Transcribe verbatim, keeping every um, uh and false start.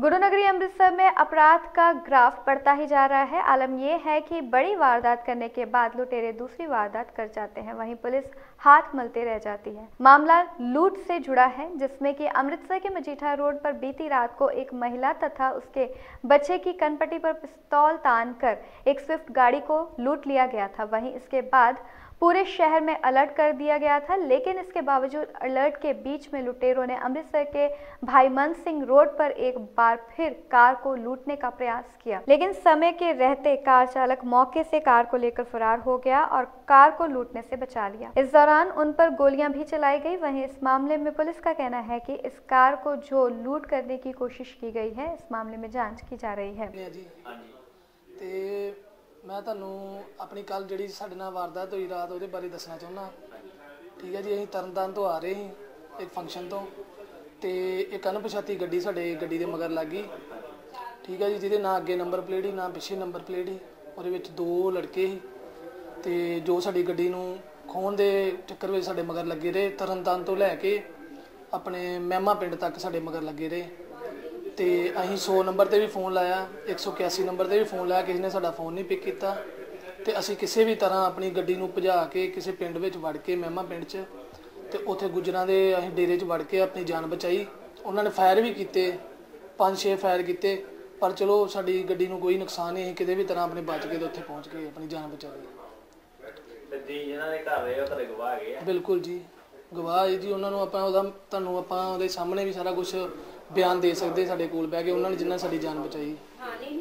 गुरुनगरी अमृतसर में अपराध का ग्राफ बढ़ता ही जा रहा है। आलम यह है कि बड़ी वारदात करने के बाद लुटेरे दूसरी वारदात कर जाते हैं, वहीं पुलिस हाथ मलते रह जाती है। मामला लूट से जुड़ा है, जिसमें कि अमृतसर के मजीठा रोड पर बीती रात को एक महिला तथा उसके बच्चे की कनपट्टी पर पिस्तौल तान कर एक स्विफ्ट गाड़ी को लूट लिया गया था। वहीं इसके बाद पूरे शहर में अलर्ट कर दिया गया था, लेकिन इसके बावजूद अलर्ट के बीच में लुटेरों ने अमृतसर के भाईमन सिंह रोड पर एक बार फिर कार को लूटने का प्रयास किया, लेकिन समय के रहते कार चालक मौके से कार को लेकर फरार हो गया और कार को लूटने से बचा लिया। इस दौरान उन पर गोलियां भी चलाई गई। वहीं इस मामले में पुलिस का कहना है कि इस कार को जो लूट करने की कोशिश की गई है, इस मामले में जाँच की जा रही है। मैं ਤੁਹਾਨੂੰ अपनी कल जी साढ़े नाल वारदात हुई रात वो बारे दसना चाहना। ठीक है जी, अं तरनतारन तो आ रहे ही एक फंक्शन तो तो एक अनपछाती गड्डी साढ़े गड्डी के मगर लग गई। ठीक है जी, जिहदे ना अगे नंबर प्लेट ही ना पिछे नंबर प्लेट ही, वो दो लड़के ही तो जो साड़ी गड्डी नूं खोहण दे चक्कर में साढ़े मगर लगे रहे। तरनतारन तो लैके अपने महमा पिंड तक साढ़े मगर लगे रहे। तो अं सौ नंबर पर भी फोन लाया, एक सौ इक्यासी नंबर पर भी फोन लाया, किसी ने साडा फोन नहीं पिक किया। तो असी किसी भी तरह अपनी गड्डी नूं भजा के किसी पिंड में वड़ के महमा पिंड च तो उत्थे गुजरां दे असीं डेरे च वड़ के अपनी जान बचाई। उन्होंने फायर भी किए, पाँच छे फायर किए, पर चलो साडी गड्डी नूं कोई नुकसान नहीं, किसी भी तरह अपने बच के तो उत्थे पहुँच के अपनी जान बचा ली। बिल्कुल जी, गवाह है जी। उन्होंने आपां उहदा तुहानूं आपां उहदे सामने भी सारा कुछ बयान दे सकते साडे कोल बैठ के, उन्होंने जिन्ना साडी जान बचाई।